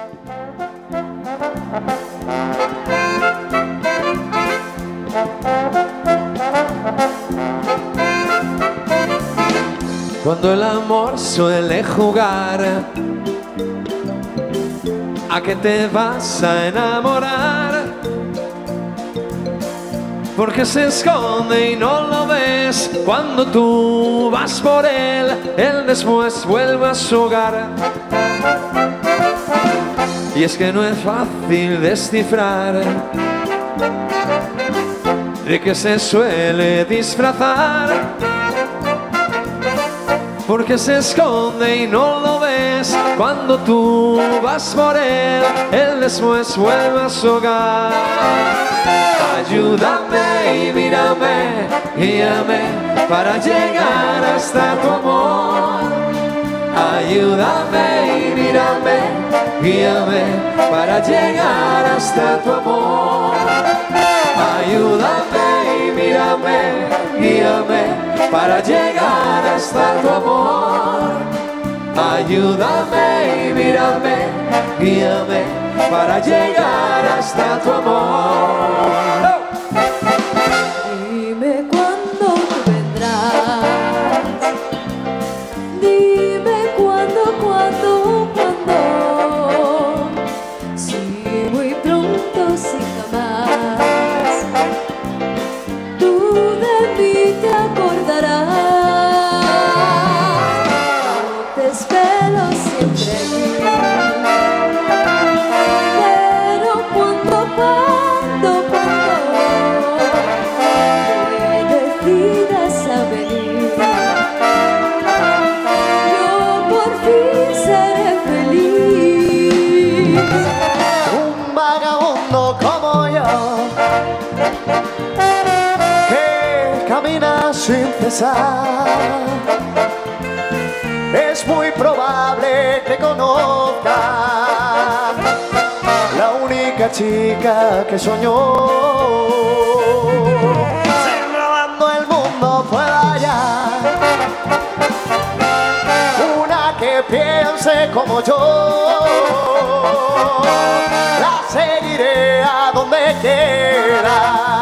Cuando el amor suele jugar a que te vas a enamorar, porque se esconde y no lo ves. Cuando tú vas por él después vuelve a su hogar. Y es que no es fácil descifrar de qué se suele disfrazar, porque se esconde y no lo ves. Cuando tú vas por él después vuelve a su hogar. Ayúdame y mírame, guíame para llegar hasta tu amor. Ayúdame y mírame, guíame para llegar hasta tu amor. Ayúdame y mírame, guíame para llegar hasta tu amor. Ayúdame y mírame, guíame para llegar hasta tu amor. Dime cuándo vendrás. Dime cuándo. Si muy pronto, si jamás tú de mí te acordarás. Yo te espero siempre aquí. Pero cuando te decidas a venir, yo por fin seré feliz. Un vagabundo como yo, que camina sin cesar, es muy probable que conozca la única chica que soñó. Si robando el mundo pueda hallar una que piense como yo, la seguiré a donde quiera,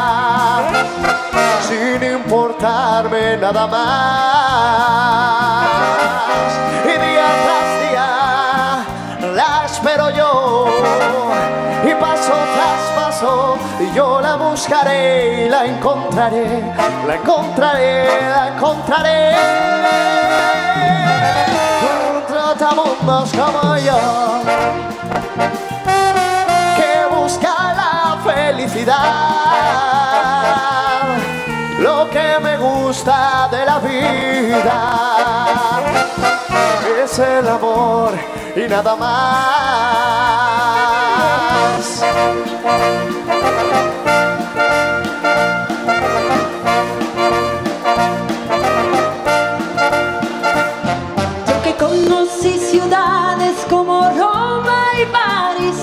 sin importarme nada más. Y día tras día la espero yo, y paso tras paso yo la buscaré y la encontraré, la encontraré, la encontraré. Un trotamundos como yo, que busca la felicidad, lo que me gusta de la vida es el amor y nada más. Yo que conocí ciudades como Roma y París,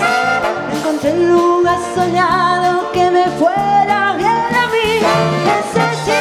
encontré un lugar soñado que me fuera bien a mí. Ese